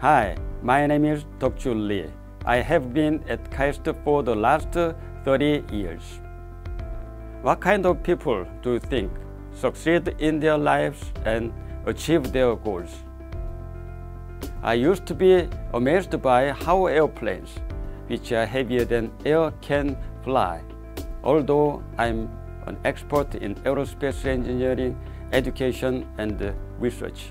Hi, my name is Duck-Joo Lee. I have been at KAIST for the last 30 years. What kind of people do you think succeed in their lives and achieve their goals? I used to be amazed by how airplanes, which are heavier than air, can fly. Although I'm an expert in aerospace engineering, education, and research.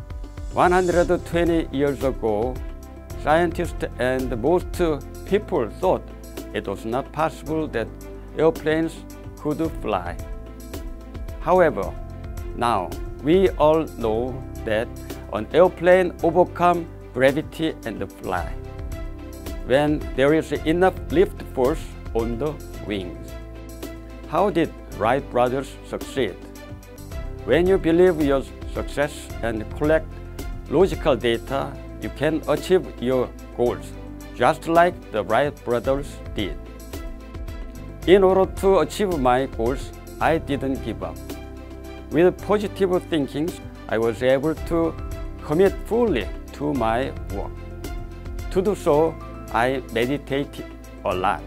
120 years ago, scientists and most people thought it was not possible that airplanes could fly. However, now we all know that an airplane overcomes gravity and fly when there is enough lift force on the wings. How did Wright brothers succeed? When you believe your success and collect logical data, you can achieve your goals, just like the Wright brothers did. In order to achieve my goals, I didn't give up. With positive thinking, I was able to commit fully to my work. To do so, I meditated a lot.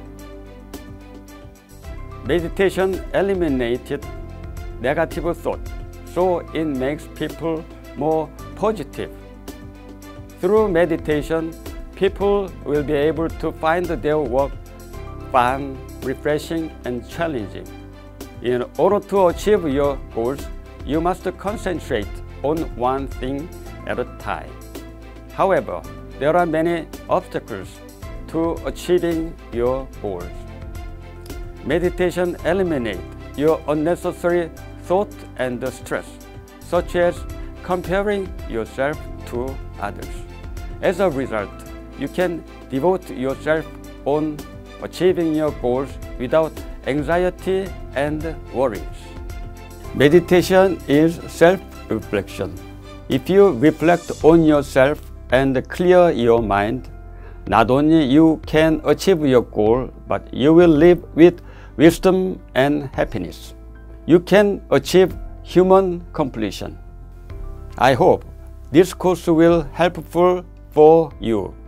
Meditation eliminated negative thought, so it makes people more positive. Through meditation, people will be able to find their work fun, refreshing, and challenging. In order to achieve your goals, you must concentrate on one thing at a time. However, there are many obstacles to achieving your goals. Meditation eliminates your unnecessary thought and stress, such as comparing yourself to others. As a result, you can devote yourself on achieving your goals without anxiety and worries. Meditation is self-reflection. If you reflect on yourself and clear your mind, not only you can achieve your goal, but you will live with wisdom and happiness. You can achieve human completion. I hope this course will be helpful for you.